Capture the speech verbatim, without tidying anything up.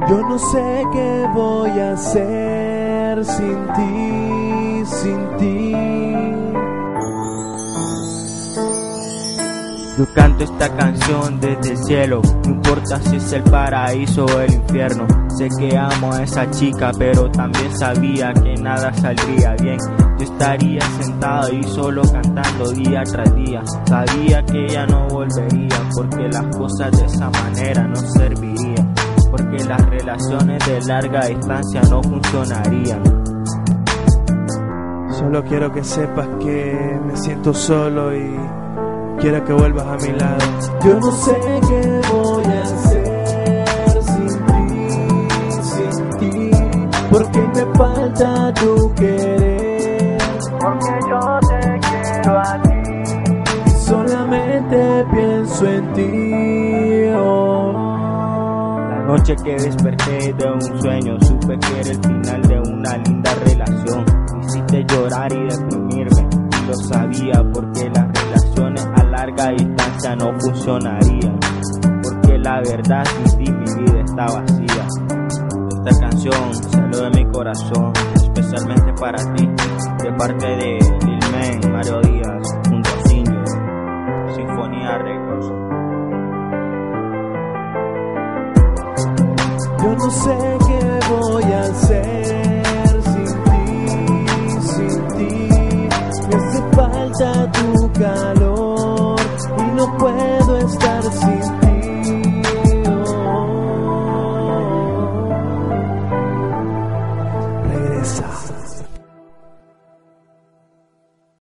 Yo no sé qué voy a hacer sin ti, sin ti. Yo canto esta canción desde el cielo, no importa si es el paraíso o el infierno. Sé que amo a esa chica, pero también sabía que nada saldría bien. Yo estaría sentado y solo cantando día tras día. Sabía que ella no volvería, porque las cosas de esa manera no servirían, porque las relaciones de larga distancia no funcionarían. Solo quiero que sepas que me siento solo y quiero que vuelvas a mi lado. Yo no sé qué voy a hacer sin ti, sin ti, porque me falta tu querer, Porque yo te quiero a ti, solamente pienso en ti. Oh. La noche que desperté de un sueño, supe que era el final de una linda relación. Me hiciste llorar y deprimirme, y lo sabía, porque las relaciones a larga distancia no funcionarían, porque la verdad sin ti mi vida está vacía. Esta canción salió de mi corazón, especialmente para ti, de parte de Lil Men, Mario Díaz, junto a Sinjo, Sinfonía Records. Yo no sé qué voy a hacer sin ti, sin ti. Me hace falta tu calor.